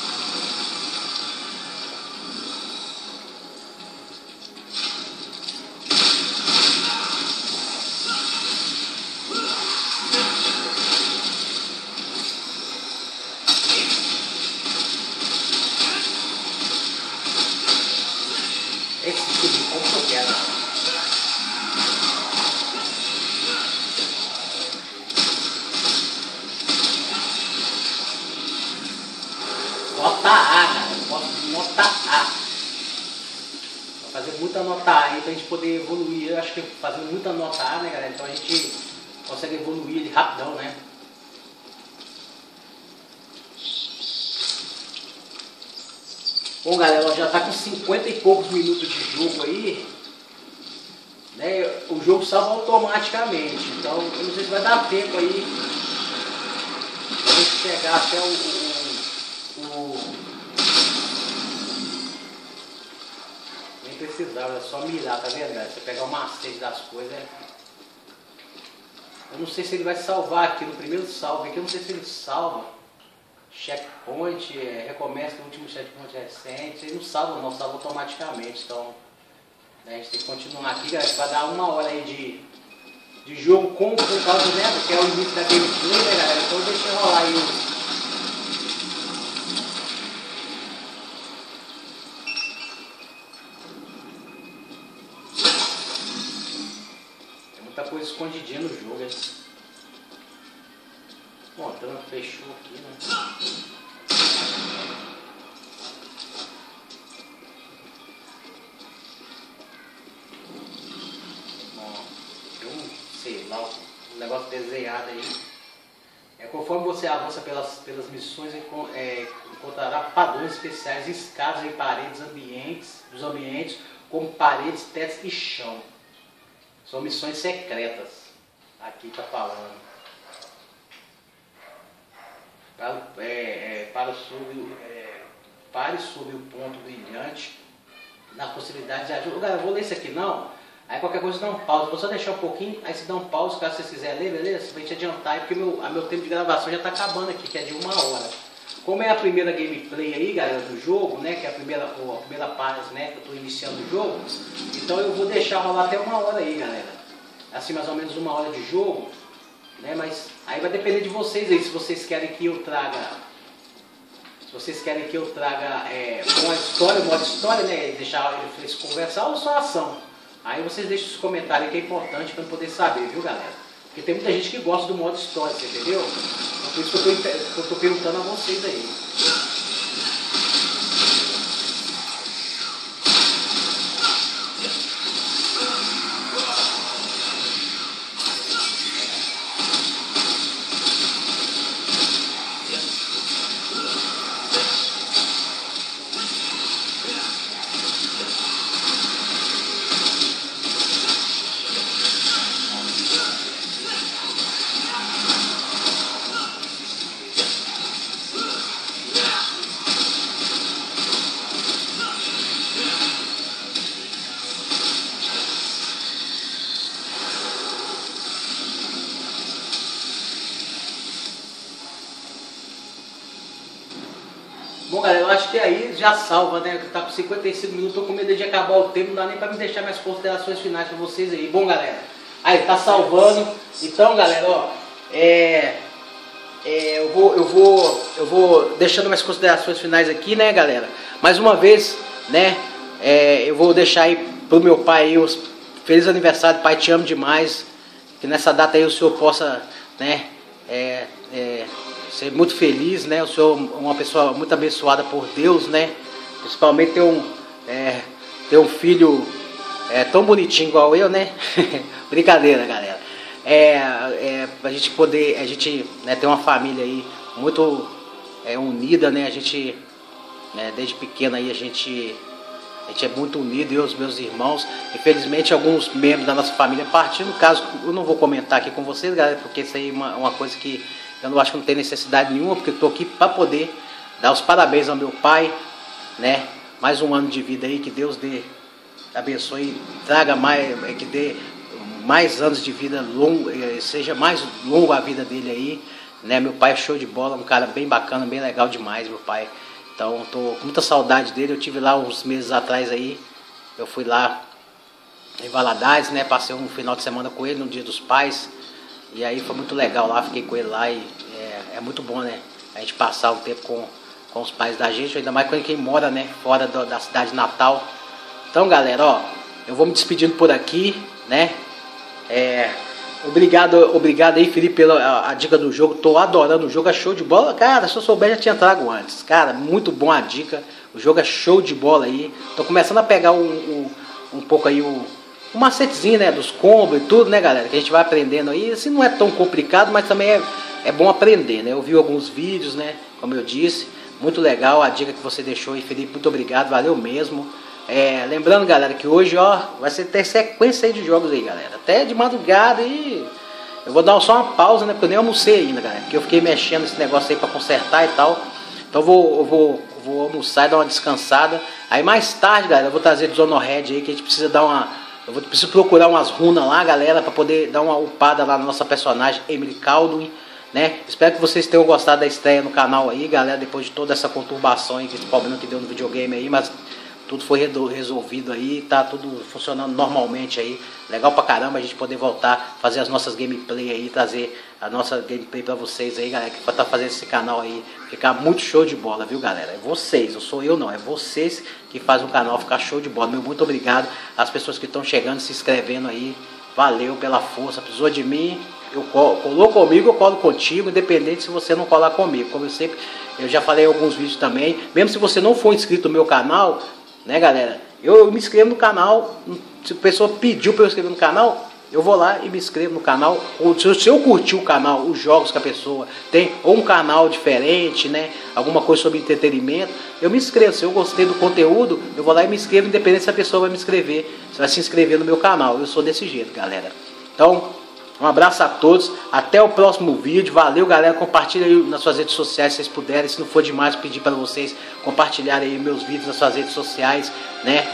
Esse tipo de como que eu quero. Nota A, cara. Eu gosto de nota A. Vou fazer muita nota A aí pra gente poder evoluir. Eu acho que fazendo muita nota A, né, galera? Então a gente consegue evoluir ele rapidão, né? Bom, galera, já tá com 50 e poucos minutos de jogo aí, né? O jogo salva automaticamente, então eu não sei se vai dar tempo aí pra gente chegar até nem precisava, era só mirar, tá vendo, galera? Você pegar o macete das coisas, eu não sei se ele vai salvar aqui no primeiro salve aqui, eu não sei se ele salva. Checkpoint, recomeça no último checkpoint recente, ele não salva não, salva automaticamente, então, né, a gente tem que continuar aqui, galera, vai dar 1 hora aí de jogo por causa, né, que é o início da gameplay, né, galera, então deixa eu rolar aí tem muita coisa escondidinha no jogo, hein? Bom, então fechou aqui, né? Bom, tem sei lá, um negócio desenhado aí. Conforme você avança pelas missões, encontrará padrões especiais escadas em paredes dos ambientes, como paredes, tetos e chão. São missões secretas. Aqui tá falando. Pare sob o ponto brilhante na possibilidade de ajuda. Eu vou ler isso aqui não. Aí qualquer coisa dá um pause. Vou só deixar um pouquinho, aí você dá um pause caso você quiser ler, beleza? Pra gente adiantar, porque meu tempo de gravação já tá acabando aqui, que é de 1 hora. Como é a primeira gameplay aí, galera, do jogo, né? Que é a primeira parte, né? Que eu tô iniciando o jogo. Então eu vou deixar rolar até 1 hora aí, galera. Assim, mais ou menos 1 hora de jogo. Né, mas aí vai depender de vocês aí, se vocês querem que eu traga com a história, o modo história, né, deixar eles conversar ou só ação. Aí vocês deixam os comentários que é importante para eu poder saber, viu, galera? Porque tem muita gente que gosta do modo história, você entendeu? Então por isso que eu tô perguntando a vocês aí. Bom, galera, eu acho que aí já salva, né? Tá com 55 minutos, tô com medo de acabar o tempo, não dá nem pra me deixar minhas considerações finais pra vocês aí. Bom, galera, aí tá salvando. Então, galera, ó, eu vou deixando minhas considerações finais aqui, né, galera? Mais uma vez, né, eu vou deixar aí pro meu pai aí os feliz aniversário, pai, te amo demais. Que nessa data aí o senhor possa, né, ser muito feliz, né? O senhor é uma pessoa muito abençoada por Deus, né? Principalmente ter um filho tão bonitinho igual eu, né? Brincadeira, galera. Pra gente poder, né, ter uma família aí muito unida, né? A gente, desde pequeno aí a gente é muito unido, eu e os meus irmãos. Infelizmente alguns membros da nossa família partiram, no caso eu não vou comentar aqui com vocês, galera, porque isso aí é uma coisa que eu não acho que não tem necessidade nenhuma, porque eu estou aqui para poder dar os parabéns ao meu pai, né? Mais um ano de vida aí, que Deus abençoe, traga mais, que dê mais anos de vida longo, seja mais longo a vida dele aí, né? Meu pai é show de bola, um cara bem bacana, bem legal demais, meu pai. Então, tô com muita saudade dele. Eu tive lá uns meses atrás aí, eu fui lá em Valadares, né? Passei um final de semana com ele no Dia dos Pais. E aí foi muito legal lá, fiquei com ele lá e é muito bom, né? A gente passar um tempo com os pais da gente, ainda mais quando quem mora, né? Fora da cidade natal. Então, galera, ó, eu vou me despedindo por aqui, né? Obrigado aí, Felipe, pela dica do jogo. Tô adorando o jogo, é show de bola. Cara, se eu souber já tinha trago antes. Cara, muito bom a dica. O jogo é show de bola aí. Tô começando a pegar um pouco aí um macetezinho, né, dos combos e tudo, né, galera, que a gente vai aprendendo aí. Assim, não é tão complicado, mas também é bom aprender, né? Eu vi alguns vídeos, né, como eu disse. Muito legal a dica que você deixou aí, Felipe. Muito obrigado, valeu mesmo. Lembrando, galera, que hoje, ó, vai ter sequência aí de jogos aí, galera. Até de madrugada e eu vou dar só uma pausa, né, porque eu nem almocei ainda, galera. Porque eu fiquei mexendo nesse negócio aí pra consertar e tal. Então eu vou almoçar e dar uma descansada. Aí mais tarde, galera, eu vou trazer Dishonored aí, que a gente precisa dar preciso procurar umas runas lá, galera, pra poder dar uma upada lá na nossa personagem, Emily Caldwin, né? Espero que vocês tenham gostado da estreia no canal aí, galera, depois de toda essa conturbação aí, esse problema que deu no videogame aí, mas tudo foi resolvido aí, tá tudo funcionando normalmente aí. Legal pra caramba a gente poder voltar, fazer as nossas gameplay aí, trazer a nossa gameplay pra vocês aí, galera, que tá fazendo esse canal aí ficar muito show de bola, viu, galera? É vocês, não sou eu não, é vocês que fazem o canal ficar show de bola. Meu muito obrigado às pessoas que estão chegando, se inscrevendo aí. Valeu pela força, precisou de mim, colou comigo, eu colo contigo, independente se você não colar comigo. Como eu já falei em alguns vídeos também, mesmo se você não for inscrito no meu canal, né, galera, eu me inscrevo no canal. Se a pessoa pediu para eu inscrever no canal, eu vou lá e me inscrevo no canal. Se eu curtir o canal, os jogos que a pessoa tem, ou um canal diferente, né, alguma coisa sobre entretenimento, eu me inscrevo. Se eu gostei do conteúdo, eu vou lá e me inscrevo, independente se a pessoa vai me inscrever, se vai se inscrever no meu canal. Eu sou desse jeito, galera. Então, um abraço a todos, até o próximo vídeo. Valeu, galera, compartilha aí nas suas redes sociais se vocês puderem. Se não for demais, pedir para vocês compartilharem aí meus vídeos nas suas redes sociais, né?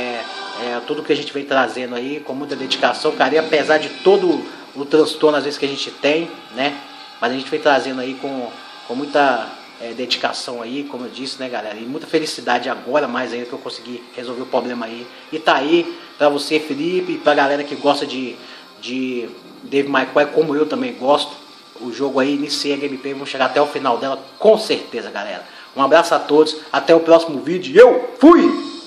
Tudo que a gente vem trazendo aí com muita dedicação, cara, e apesar de todo o transtorno às vezes que a gente tem, né? Mas a gente vem trazendo aí com muita dedicação aí, como eu disse, né, galera? E muita felicidade agora, mais ainda que eu consegui resolver o problema aí. E tá aí pra você, Felipe, e pra galera que gosta de Devil May Cry, como eu também gosto. O jogo aí, iniciei a gameplay, vamos chegar até o final dela, com certeza, galera. Um abraço a todos, até o próximo vídeo e eu fui!